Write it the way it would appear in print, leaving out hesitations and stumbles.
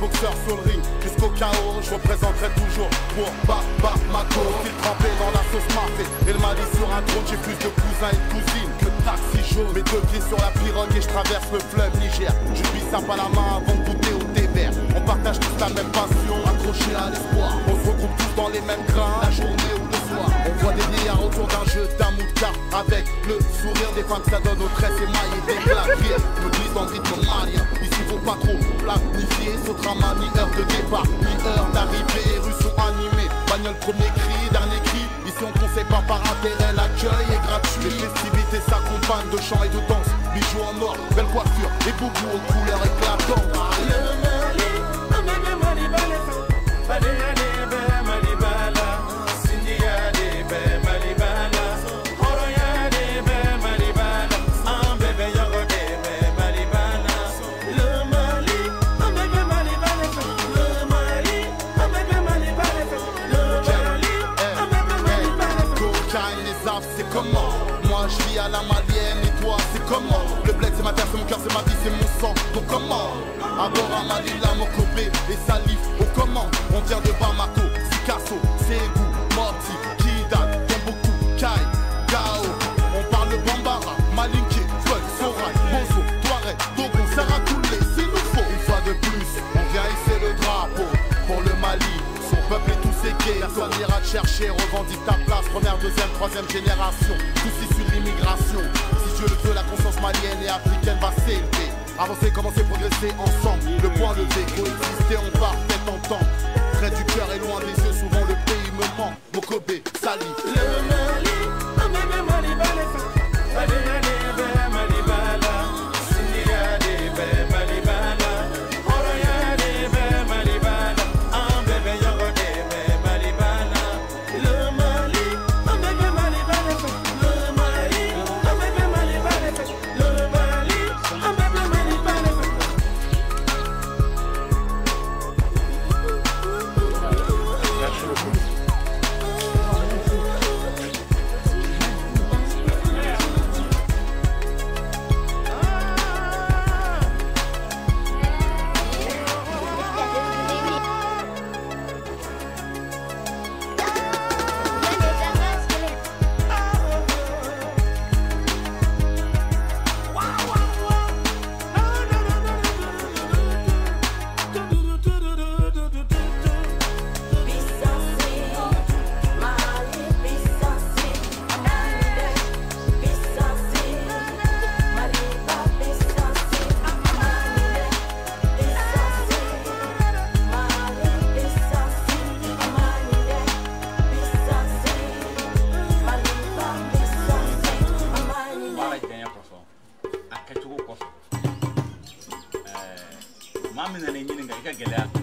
boxeur sur le ring jusqu'au chaos. Je représenterai toujours pour Bamako. Style trempé dans la sauce mafé et le Mali sur un trône. J'ai plus de cousins et de cousines que de taxi jaune. Mes deux pieds sur la pirogue et je traverse le fleuve Niger. Je vis ça pas la main avant de goûter au thé vert. On partage tous la même passion, accrochés à l'espoir. On se regroupe tous dans les mêmes grains, la journée ou le soir. On voit des vieillards autour d'un jeu d'amour de cartes avec le sourire des femmes que ça donne aux tresses émaillées des claviers. Me glisse dans le rythme malien. Ici faut pas trop planifier. Sautrama, ni heure de départ, ni heure d'arrivée. Les rues sont animées, bagnole premier cri, dernier cri. Ici on conseille pas par intérêt, l'accueil est gratuit. Les festivités s'accompagnent de chants et de danse. Bijoux en or, belle coiffure et boubou aux couleurs éclatantes. C'est comment? Moi je vis à la malienne et toi c'est comment? Le bled c'est ma terre, c'est mon cœur, c'est ma vie, c'est mon sang. Donc comment? Abord à Malila, Mokobé et Salif. Au comment? On vient de Bamako, Sikasso, Ségou, Moti, Kidal, Tombouctou, Kai, Gao. On parle de Bambara, Malinké, Feuille, Soraï, Bozo, Touareg, Dogon, Sarakoulé, s'il nous faut. Une fois de plus, on vient hisser le drapeau pour le Mali. Son peuple est tous égaux, personne n'ira te chercher, revendique ta place, première, deuxième, troisième génération, tous issus de l'immigration. Si Dieu le veut, la conscience malienne et africaine va s'élever. Avancer, commencer, progresser ensemble, le point levé, coexister en parfaite entente. Près du cœur et loin des yeux, souvent le pays me ment. Mokobé, Salif. Le Mali, Mali, Mami na nenye nga ika gelea